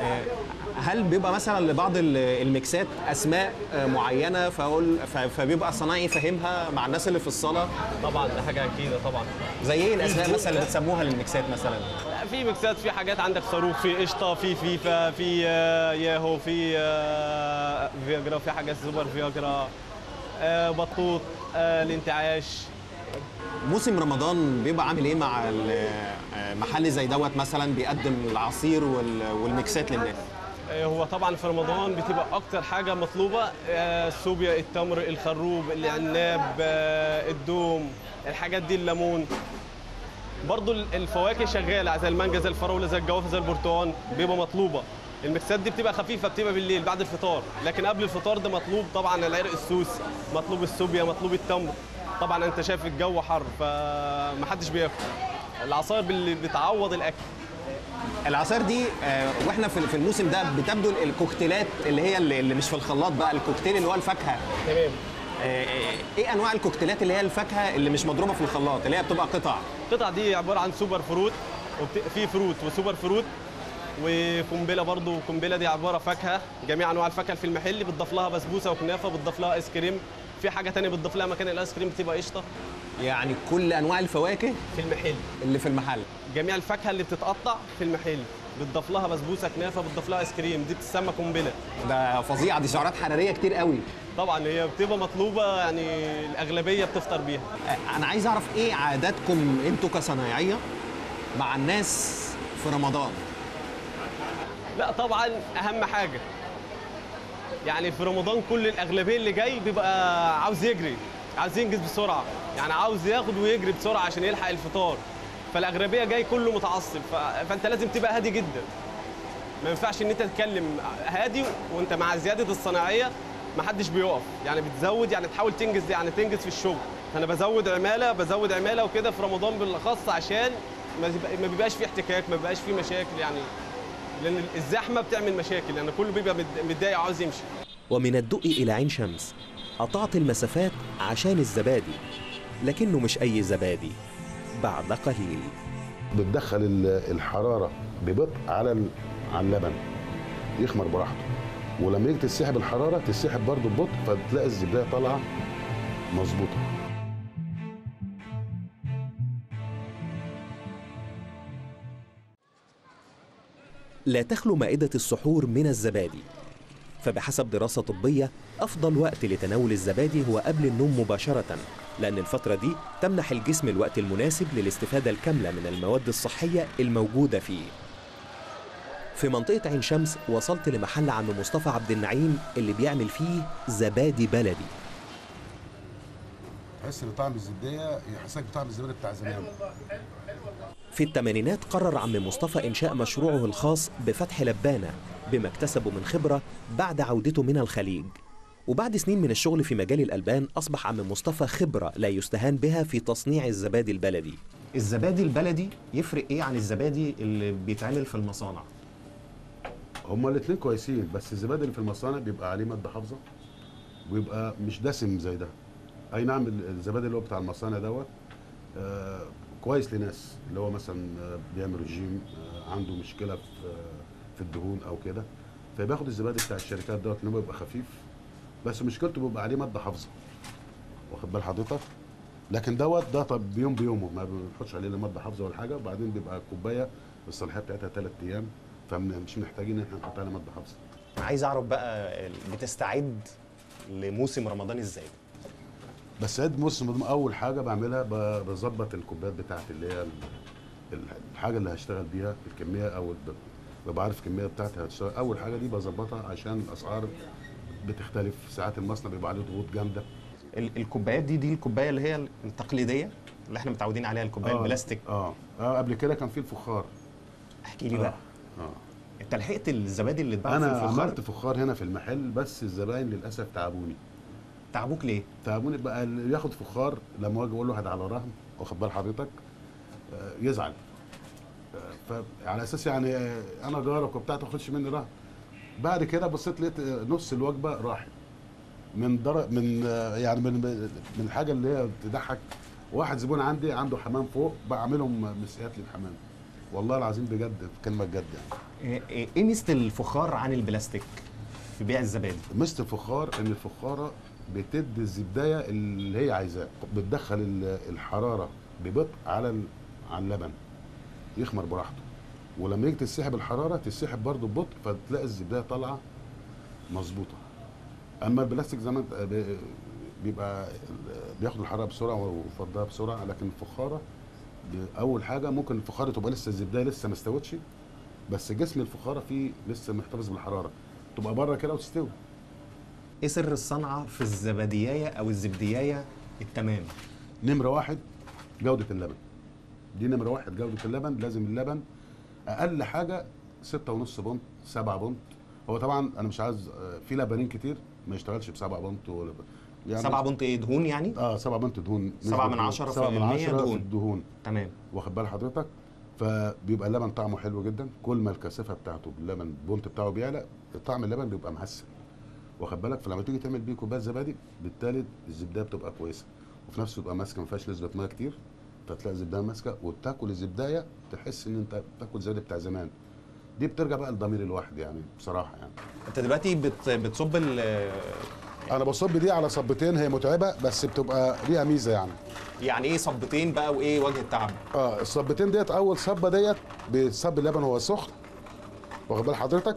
هل بيبقى مثلا لبعض الميكسات اسماء معينه فبيبقى الصنايعي فاهمها مع الناس اللي في الصاله؟ طبعا ده حاجه اكيده طبعا. زي ايه الاسماء مثلا اللي بتسموها للميكسات مثلا؟ في ميكسات، في حاجات عندك صاروخ، في قشطه، في فيفا، في ياهو، في فياجرا، في حاجات سوبر فياجرا، بطوط، الانتعاش. موسم رمضان بيبقى عامل ايه مع محل زي دوت مثلا بيقدم العصير والميكسات للناس؟ هو طبعا في رمضان بتبقى اكتر حاجه مطلوبه السوبيا، التمر، الخروب، العناب، الدوم، الحاجات دي، الليمون. برضو الفواكه شغاله زي المانجا، زي الفراوله، زي الجوافه، زي البرتقال، بيبقى مطلوبه. الميكسات دي بتبقى خفيفه، بتبقى بالليل بعد الفطار، لكن قبل الفطار ده مطلوب طبعا العرق السوس، مطلوب السوبيا، مطلوب التمر. طبعا انت شايف الجو حر فمحدش بياكل. العصاير بتعوض الاكل. العصاير دي واحنا في الموسم ده بتبدو الكوكتيلات اللي هي اللي مش في الخلاط بقى، الكوكتيل اللي هو الفاكهه. تمام. ايه انواع الكوكتيلات اللي هي الفاكهه اللي مش مضروبه في الخلاط، اللي هي بتبقى قطع دي عباره عن سوبر فروت، في فروت وسوبر فروت، وقنبله برضو. قنبله دي عباره فاكهه، جميع انواع الفاكهه في المحل، بتضاف لها بسبوسه وكنافه، بتضاف لها ايس كريم، في حاجه تانية بتضيف لها مكان الايس كريم بتبقى قشطه. يعني كل انواع الفواكه في المحل اللي في المحل، جميع الفاكهه اللي بتتقطع في المحل بتضاف لها بسبوسه كنافه، بتضاف لها ايس كريم، دي بتسمى قنبله. ده فظيعه، دي سعرات حراريه كتير قوي. طبعا هي بتبقى مطلوبه، يعني الاغلبيه بتفطر بيها. انا عايز اعرف ايه عاداتكم انتوا كصنايعيه مع الناس في رمضان؟ لا طبعا اهم حاجه يعني في رمضان كل الاغلبيه اللي جاي بيبقى عاوز يجري، عاوز ينجز بسرعه، يعني عاوز ياخد ويجري بسرعه عشان يلحق الفطار. فالاغلبيه جاي كله متعصب، فانت لازم تبقى هادي جدا. ما ينفعش ان انت تتكلم هادي وانت مع زياده الصناعيه ما حدش بيقف، يعني بتزود، يعني تحاول تنجز، يعني تنجز في الشغل. فانا بزود عماله وكده في رمضان بالاخص عشان ما بيبقاش فيه احتكاك، ما بيبقاش فيه مشاكل، يعني لان الزحمه بتعمل مشاكل، لان كله بيبقى متضايق وعاوز يمشي. ومن الدقي إلى عين شمس قطعت المسافات عشان الزبادي، لكنه مش أي زبادي. بعد قليل بتدخل الحرارة ببطء على اللبن يخمر براحته، ولما يجي تسحب الحرارة تسحب برضه ببطء، فتلاقي الزبدة طالعة مظبوطة. لا تخلو مائدة السحور من الزبادي، فبحسب دراسة طبية أفضل وقت لتناول الزبادي هو قبل النوم مباشرة، لأن الفترة دي تمنح الجسم الوقت المناسب للاستفادة الكاملة من المواد الصحية الموجودة فيه. في منطقة عين شمس وصلت لمحل عم مصطفى عبد النعيم اللي بيعمل فيه زبادي بلدي. تحس ان طعم الزبدية يحسسك بطعم الزبادي بتاع زمان. في الثمانينات قرر عم مصطفى إنشاء مشروعه الخاص بفتح لبانة بما اكتسبه من خبرة بعد عودته من الخليج. وبعد سنين من الشغل في مجال الألبان أصبح عم مصطفى خبرة لا يستهان بها في تصنيع الزبادي البلدي. الزبادي البلدي يفرق إيه عن الزبادي اللي بيتعمل في المصانع؟ هما الاثنين كويسين، بس الزبادي اللي في المصانع بيبقى عليه مادة حافظة ويبقى مش دسم زي ده. أي نعم الزبادي اللي هو بتاع المصانع دوت كويس لناس اللي هو مثلا بيعمل رجيم، عنده مشكله في الدهون او كده، فبياخد الزبادي بتاع الشركات دوت ان هو بيبقى خفيف، بس مشكلته بيبقى عليه ماده حافظه، واخد بال حضرتك؟ لكن دوت ده طب بيوم بيومه ما بنحطش عليه لا ماده حافظه ولا حاجه، وبعدين بيبقى الكوبايه الصلاحيه بتاعتها 3 ايام، فمش محتاجين ان احنا نحط عليها ماده حافظه. عايز اعرف بقى بتستعد لموسم رمضان ازاي؟ بس عيد موسم رمضان اول حاجه بعملها بظبط الكوبايات بتاعتي اللي هي الحاجه اللي هشتغل بيها الكميه، او ببقى عارف الكميه بتاعتي هتشتغل. اول حاجه دي بظبطها عشان الاسعار بتختلف، ساعات المصنع بيبقى عليه ضغوط جامده. الكوبايات دي الكوبايه اللي هي التقليديه اللي احنا متعودين عليها، الكوبايه البلاستيك. قبل كده كان في الفخار. احكي لي بقى. انت لحقت الزبادي اللي اتباع في الفخار؟ انا عملت فخار هنا في المحل، بس الزباين للاسف تعبوني. تعبوك ليه؟ تعبوني بقى اللي ياخد فخار لما اجي اقول له هات على رهن، واخد بال حضرتك، يزعل. فعلى اساس يعني انا جارك وبتاع تاخدش مني رهن. بعد كده بصيت لقيت نص الوجبه راحت من الحاجه اللي هي تضحك. واحد زبون عندي عنده حمام فوق، بعملهم مسقيات للحمام. والله العظيم بجد كلمه بجد يعني. ايه ميزه الفخار عن البلاستيك في بيع الزبادي؟ ميزه الفخار ان الفخاره بتدي الزبدايه اللي هي عايزاه، بتدخل الحراره ببطء على اللبن يخمر براحته، ولما يجي تسحب الحراره تسحب برضه ببطء، فتلاقي الزبدايه طالعه مظبوطه. اما البلاستيك زي ما بيبقى بياخد الحراره بسرعه ويفضها بسرعه، لكن الفخاره اول حاجه ممكن الفخاره تبقى لسه الزبدايه لسه ما استوتش، بس جسم الفخاره فيه لسه محتفظ بالحراره، تبقى بره كده وتستوي. ايه سر الصنعه في الزباديايه او الزبديايه التمام؟ نمره واحد جوده اللبن. دي نمره واحد جوده اللبن. لازم اللبن اقل حاجه 6.5 بونت 7 بونت. هو طبعا انا مش عايز في لبنين كتير ما يشتغلش ب7 بونت ولا يعني 7 بونت ايه دهون يعني؟ 7 بونت دهون، 7 من 10% دهون. الدهون تمام، واخد بال حضرتك؟ فبيبقى اللبن طعمه حلو جدا. كل ما الكثافه بتاعته اللبن البونت بتاعه بيعلى، طعم اللبن بيبقى مهسل، واخد بالك؟ فلما تيجي تعمل بيه كوبايه زبادي بالتالي الزبده بتبقى كويسه، وفي نفس الوقت ماسكه ما فيهاش نسبه ميه كتير، فتلاقي الزبده ماسكه، وتاكل الزبدايه تحس ان انت بتاكل زبادي بتاع زمان. دي بترجع بقى لضمير الواحد يعني بصراحه يعني. انت دلوقتي بتصب انا بصب دي على صبتين، هي متعبه بس بتبقى ليها ميزه يعني. يعني ايه صبتين بقى وايه وجه التعب؟ الصبتين ديت اول صبه ديت بتصب اللبن وهو سخن، واخد بال حضرتك؟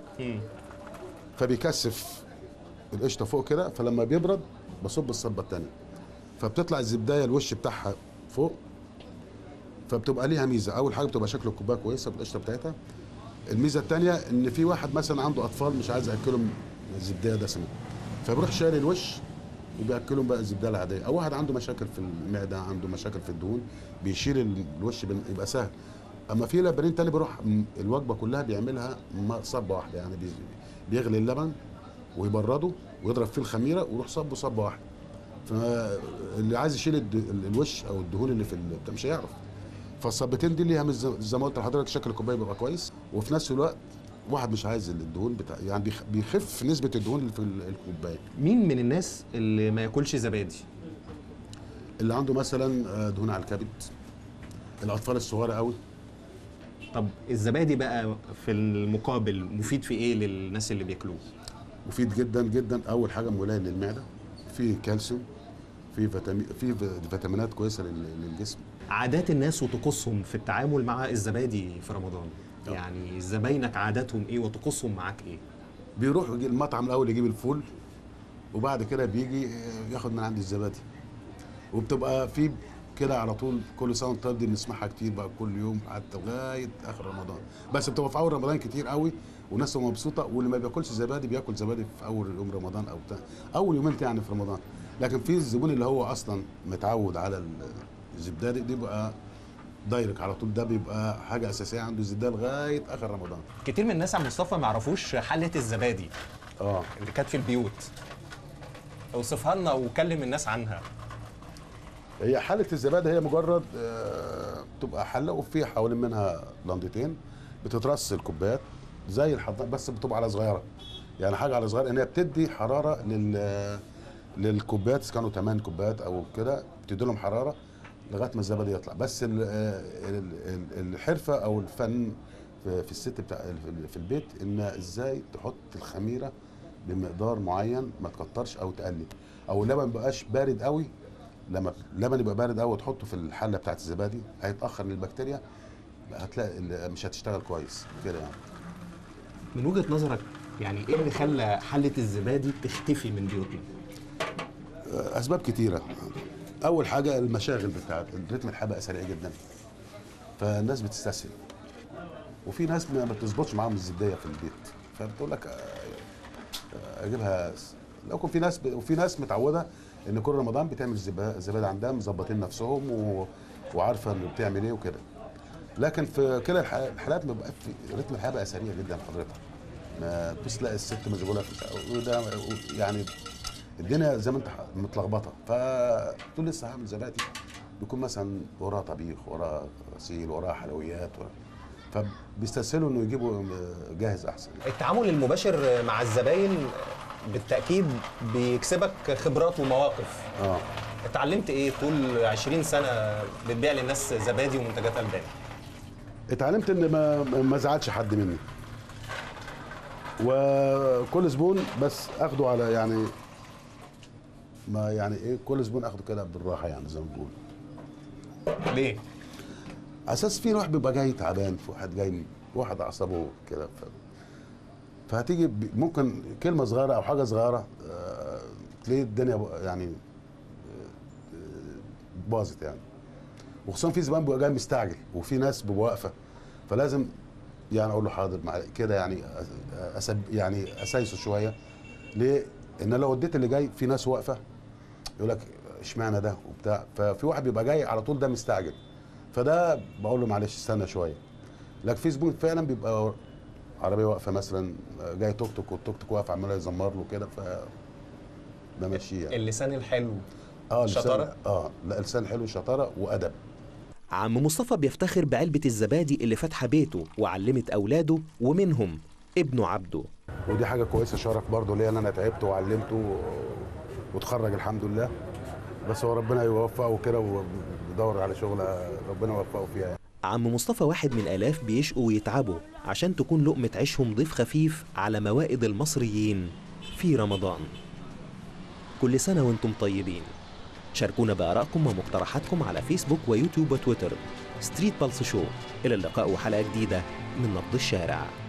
فبيكثف القشطه فوق كده، فلما بيبرد بصب الصبه الثانيه، فبتطلع الزبدايه الوش بتاعها فوق، فبتبقى ليها ميزه. اول حاجه بتبقى شكل الكوبايه كويسه بالقشطه بتاعتها. الميزه الثانيه ان في واحد مثلا عنده اطفال مش عايز ياكلهم الزبدايه دسمه، فبيروح شاري الوش وبياكلهم بقى الزبدايه العاديه. او واحد عنده مشاكل في المعده، عنده مشاكل في الدهون، بيشيل الوش يبقى سهل. اما في لبنين تاني بيروح الوجبه كلها بيعملها صبه واحده، يعني بيغلي اللبن ويبرده ويضرب فيه الخميره ويروح صبه صبه واحده. فاللي عايز يشيل الوش او الدهون اللي في مش هيعرف. فالصبتين دي ليها زي ما قلت لحضرتك شكل الكوبايه بيبقى كويس، وفي نفس الوقت واحد مش عايز الدهون يعني بيخف نسبه الدهون اللي في الكوبايه. مين من الناس اللي ما ياكلش زبادي؟ اللي عنده مثلا دهون على الكبد، الاطفال الصغيره قوي. طب الزبادي بقى في المقابل مفيد في ايه للناس اللي بياكلوه؟ مفيد جدا جدا. اول حاجه ملين للمعده، فيه كالسيوم، فيه فيتامينات كويسه للجسم. عادات الناس وطقوسهم في التعامل مع الزبادي في رمضان، يعني زباينك عاداتهم ايه وطقوسهم معاك ايه؟ بيروح المطعم الاول يجيب الفول، وبعد كده بيجي ياخد من عند الزبادي، وبتبقى في كده على طول. كل سنه وانت طيب دي بنسمعها كتير بقى كل يوم حتى لغايه اخر رمضان، بس بتبقى في اول رمضان كتير قوي والناس مبسوطه. واللي ما بياكلش زبادي بياكل زبادي في اول يوم رمضان او بتاع اول يومين يعني في رمضان. لكن في الزبون اللي هو اصلا متعود على الزبادي دي بقى دايركت على طول، ده بيبقى حاجه اساسيه عنده الزبادي لغايه اخر رمضان. كتير من الناس يا مصطفى ما يعرفوش حله الزبادي اللي كانت في البيوت. اوصفها لنا وكلم الناس عنها. هي حله الزبادي هي مجرد بتبقى حله وفيها حوالين منها لندتين بتترص الكوبايات زي الحضانه، بس بتبقى على صغيره، يعني حاجه على صغيره، ان هي بتدي حراره للكوبايات. اذا كانوا 8 كوبايات او كده بتدي لهم حراره لغايه ما الزبادي يطلع. بس الحرفه او الفن في الست بتاع في البيت ان ازاي تحط الخميره بمقدار معين، ما تكترش او تقلل، او اللبن ما يبقاش بارد قوي. لما اللبن يبقى بارد قوي وتحطه في الحله بتاعت الزبادي هيتاخر للبكتيريا، هتلاقي مش هتشتغل كويس كده يعني. من وجهه نظرك يعني ايه اللي خلى حله الزبادي تختفي من بيوتنا؟ اسباب كتيره. اول حاجه المشاغل بتاعت رتم الحياه بقى سريع جدا، فالناس بتستسهل، وفي ناس ما بتظبطش معاهم الزبديه في البيت، فبتقول لك اجيبها. لو كان في ناس متعوده ان كل رمضان بتعمل زبادي عندها، مظبطين نفسهم وعارفه انه بتعمل ايه وكده. لكن في كلا الحالات بيبقى في رتم الحياه بقى سريع جدا حضرتك، ما تلاقي الست مشغوله في وده يعني الدنيا زي ما انت متلخبطه، فتقول لسه هعمل زبادي، بيكون مثلا وراه طبيخ، وراه غسيل، وراه حلويات، فبيستسهلوا انه يجيبوا جاهز احسن. التعامل المباشر مع الزباين بالتاكيد بيكسبك خبرات ومواقف. اتعلمت ايه طول 20 سنه بتبيع للناس زبادي ومنتجات البان؟ اتعلمت ان ما ازعلش حد مني، وكل زبون بس اخده على يعني ما يعني ايه، كل زبون اخده كده بالراحه يعني زي ما بنقول. ليه؟ اساس في واحد بيبقى جاي تعبان، في واحد جاي واحد اعصابه كده، فهتيجي ممكن كلمه صغيره او حاجه صغيره تلاقي الدنيا يعني باظت يعني. وخصوصا في زبائن بيبقى جاي مستعجل، وفي ناس بيبقى واقفه، فلازم يعني اقول له حاضر مع كده يعني يعني اسايسه شويه. ليه؟ ان لو اديت اللي جاي في ناس واقفه يقول لك اشمعنى ده وبتاع، ففي واحد بيبقى جاي على طول ده مستعجل، فده بقول له معلش استنى شويه. لكن في زبون فعلا بيبقى عربيه واقفه مثلا، جاي توك توك والتوك توك واقف عمال يزمر له كده، ف ده ماشي يعني. اللسان الحلو شطاره. لا اللسان الحلو شطاره وادب. عم مصطفى بيفتخر بعلبة الزبادي اللي فاتحة بيته وعلمت أولاده ومنهم ابنه عبده. ودي حاجة كويسة، شرف برضه ليا ان انا تعبت وعلمته وتخرج الحمد لله، بس هو ربنا يوفقه كده ويدور على شغله ربنا يوفقه فيها يعني. عم مصطفى واحد من آلاف بيشقوا ويتعبوا عشان تكون لقمة عيشهم ضيف خفيف على موائد المصريين في رمضان. كل سنة وانتم طيبين. شاركونا بآرائكم ومقترحاتكم على فيسبوك ويوتيوب وتويتر. ستريت بالس شو، إلى اللقاء وحلقة جديدة من نبض الشارع.